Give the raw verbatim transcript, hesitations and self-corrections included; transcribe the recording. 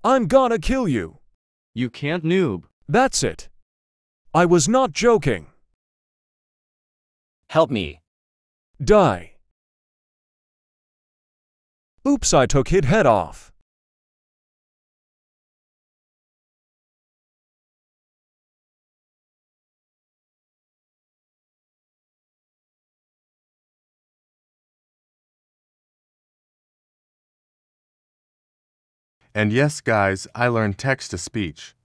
I'm gonna kill you. You can't, noob. That's it. I was not joking. Help me. Die. Oops, I took his head off. And yes, guys, I learned text-to-speech.